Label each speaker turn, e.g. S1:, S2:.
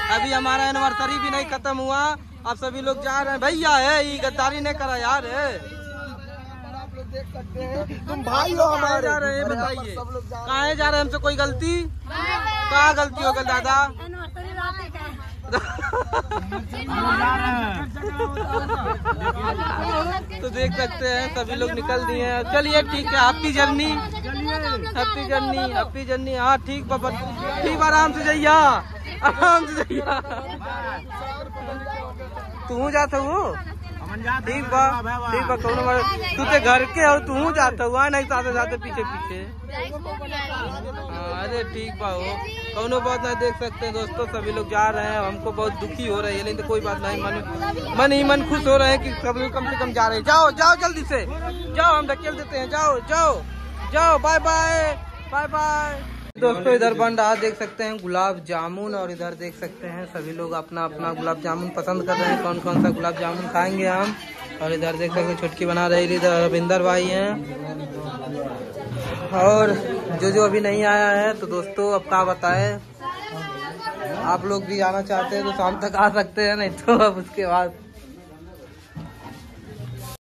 S1: अभी हमारा एनिवर्सरी भी नहीं खत्म हुआ, अब सभी लोग जा रहे हैं। भैया है ये गद्दारी नहीं करा यार है।
S2: देख सकते हैं तुम भाई हो हमारे।
S1: जा रहे हैं बताइए कहाँ जा रहे हैं? हमसे कोई गलती? कहाँ गलती हो गई दादा? तो देख सकते हैं सभी लोग निकल दिए हैं। चलिए ठीक है, happy journey, happy journey, happy journey. हाँ ठीक बाबा, ठीक आराम से जाइया, आराम से जाइया। तू जाता हो ठीक बा, ठीक बा। तू ते घर के हो, तू जाता हुआ नहीं साथे साथे पीछे पीछे। अरे ठीक बा हो, कौनो बात नहीं। देख सकते हैं दोस्तों सभी लोग जा रहे हैं, हमको बहुत दुखी हो रही है लेकिन तो कोई बात नहीं, मन खुश हो रहे हैं कि सभी लोग कम से कम जा रहे हैं। जाओ जाओ जल्दी से जाओ, हम धकेल देते हैं। जाओ जाओ जाओ, बाय बाय बाय बाय। दोस्तों इधर बन रहा देख सकते हैं गुलाब जामुन, और इधर देख सकते हैं सभी लोग अपना अपना गुलाब जामुन पसंद कर रहे हैं, कौन कौन सा गुलाब जामुन खाएंगे हम। और इधर देख सकते हैं छुटकी बना रही, इधर रविंदर भाई हैं। और जो अभी नहीं आया है तो दोस्तों अब क्या बताएं, आप लोग भी आना चाहते हैं तो शाम तक आ सकते हैं, नहीं तो अब उसके बाद